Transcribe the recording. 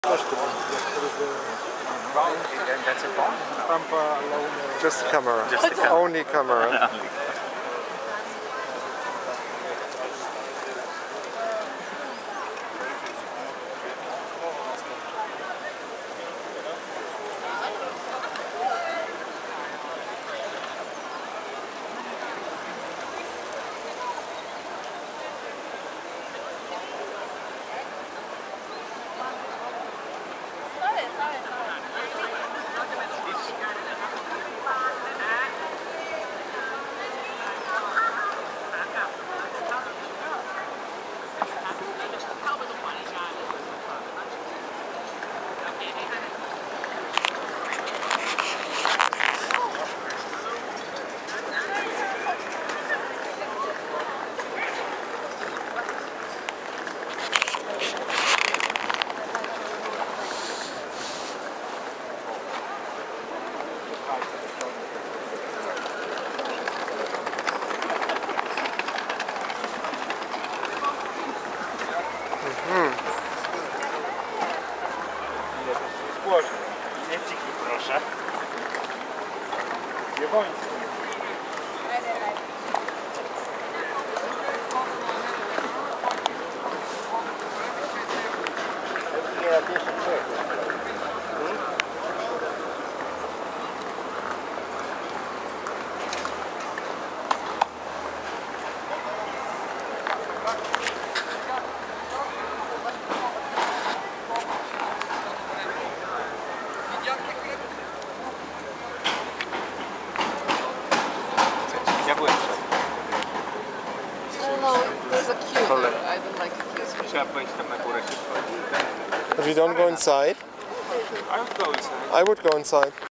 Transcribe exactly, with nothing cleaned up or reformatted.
Just the camera. Just the camera. Only camera. Nie wciknij, proszę. Jewoński. Ja byłem przed. No, there's a queue there. I don't like the queues. Trzeba wejść tam na górę szybko. If you don't go inside, I would go inside. I would go inside.